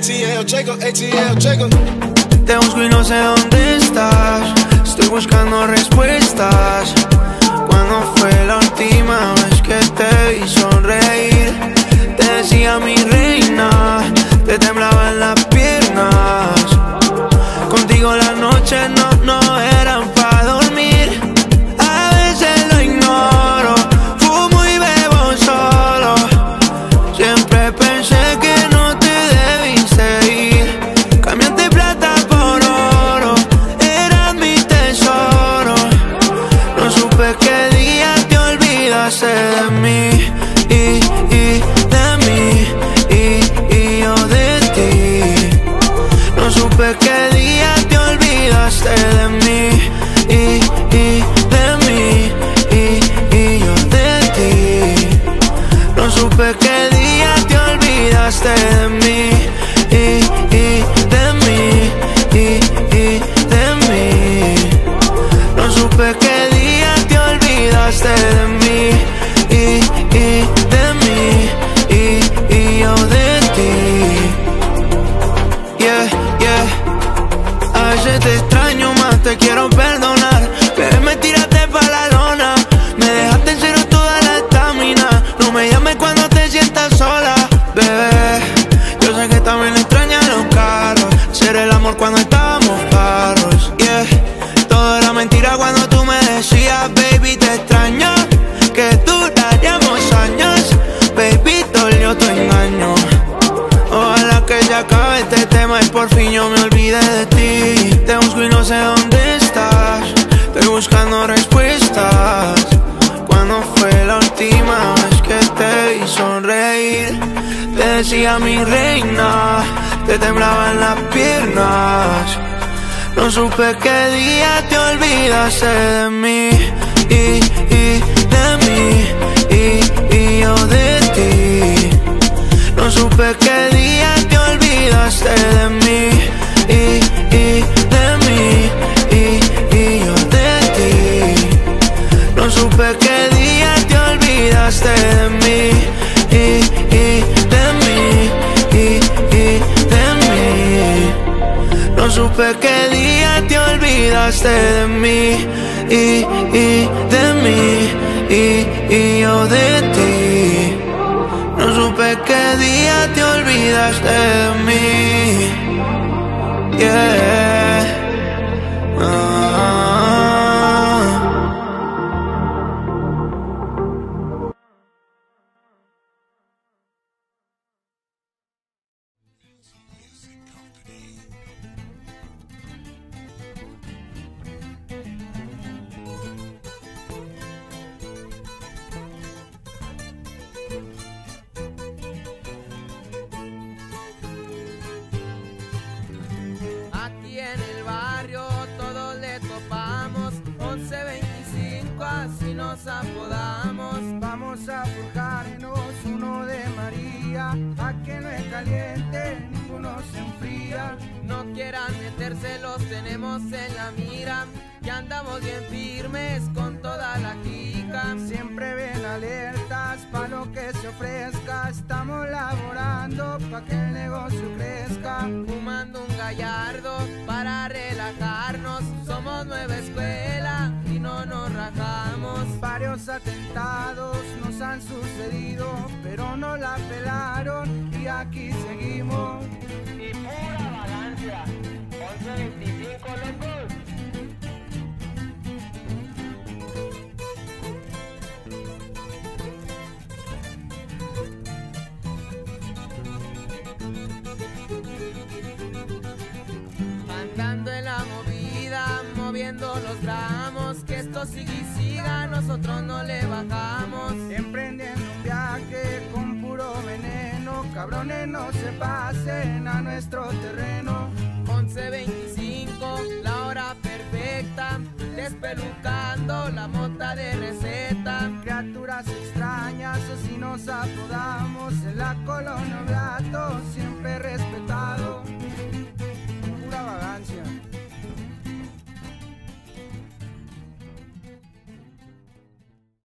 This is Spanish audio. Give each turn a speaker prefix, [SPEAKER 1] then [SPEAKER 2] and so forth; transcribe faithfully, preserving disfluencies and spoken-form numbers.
[SPEAKER 1] T L, Jacob, A T L, Jacob.
[SPEAKER 2] Te busco y no sé dónde estás. Estoy buscando respuestas. ¿Cuándo fue la última vez que te vi sonreír? Te decía mi reina, te temblaban las piernas. Contigo las noches no, no eran para dormir. A veces lo ignoro, fumo y bebo solo. Siempre pensé que no te debiste ir. Cambiaste plata por oro, eras mi tesoro. No supe qué día te olvidaste de mí y, y de mí y, y yo de ti. No supe qué día te olvidaste de mí y, y de mí y, y yo de ti. No supe qué día te olvidaste de mí y, y de mí y, y de mí. No supe qué día te olvidaste de mí y, y de mí y, y yo de ti. Yeah, yeah. A veces te extraño más, te quiero perdonar. Pero me tiraste pa' la lona, me dejaste en cero toda la estamina. No me llames cuando te sientas sola, bebé. Yo sé que también extrañas los carros, hacer el amor cuando estábamos parros, yeah. Todo era mentira cuando tú me decías, baby, te extraño, que duraríamos años. Baby, dolió tu engaño. Ojalá que ya acabe este tema y por fin yo me olvide de ti. Te busco y no sé dónde estás. Estoy buscando respuestas. ¿Cuándo fue la última vez que te vi sonreír? Te decía mi reina, te temblaban las piernas. No supe qué día te olvidaste de mí y, y de mí y, y yo de ti. No supe qué día te olvidaste de mí y, y de mí y, y yo de ti. No supe qué día te olvidaste de mí y, y de mí y, y de mí. No supe qué día te olvidaste de mí y, y de mí y, y yo de ti. No supe qué día te olvidaste de mí, yeah. Ah.
[SPEAKER 3] Aquí en el barrio todos le topamos, once veinticinco así nos apodamos.
[SPEAKER 4] Vamos a forjarnos uno de María, a que no es caliente, ninguno se enfría.
[SPEAKER 3] No quieran meterse, los tenemos en la mira, y andamos bien firmes con toda la clica.
[SPEAKER 4] Siempre ven alertas pa' lo que se ofrezca, estamos laborando pa' que el negocio crezca.
[SPEAKER 3] Fumando un gallardo para relajarnos, somos nueva escuela y no nos rajamos.
[SPEAKER 4] Varios atentados nos han sucedido, pero no la pelaron y aquí seguimos.
[SPEAKER 3] Y pura vagancia, once veinticinco locos. Andando en la movida, moviendo los gramos, que esto sigue y siga, nosotros no le bajamos.
[SPEAKER 4] Emprendiendo un viaje con puro veneno, cabrones no se pasen a nuestro terreno.
[SPEAKER 3] once veinticinco, la hora perfecta, despelucando la mota de receta.
[SPEAKER 4] Criaturas extrañas, así nos apodamos, en la colonia Beato siempre rezamos.